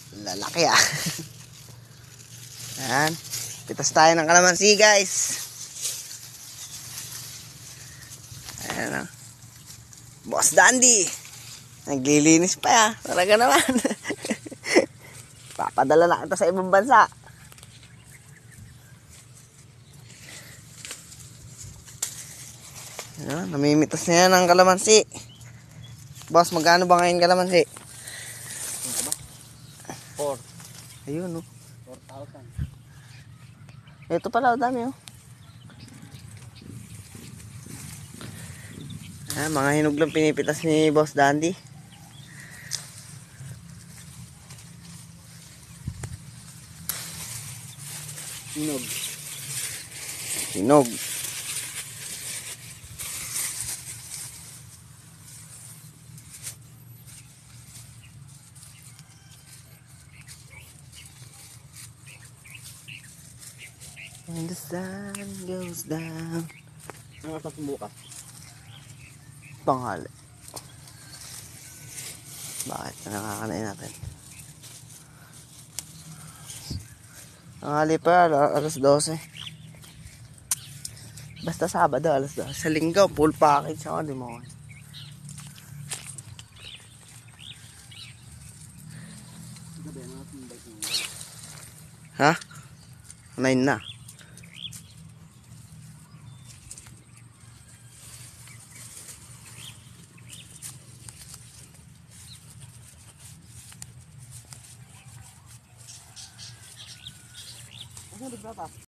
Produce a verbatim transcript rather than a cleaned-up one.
Lalaki ah. Ayan. Pitas tayo ng kalamansi guys. Ayan ah. Boss Dandy. Naglilinis pa ya. Talaga naman. Papadala na kita sa ibang bansa. Ayan, namimitas na yan ang kalamansi. Boss, magkano ba ngayon kalamansi? four. Ayun no. four thousand. Ito pala, o dami oh. Ah, mga hinog lang pinipitas ni Boss Dandy. Hinog. Hinog. When the sun goes down. Ang asap bukas. Panghali. Bakit? Nakakanain natin. Panghali pa, alas dose. Basta Sabado, alas dose. Sa Linggo, full package ako, di mo. Ha? Nine na. Ano ba pa?